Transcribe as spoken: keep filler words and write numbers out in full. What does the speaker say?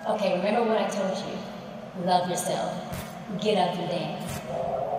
Okay, remember what I told you. Love yourself. Get up and dance.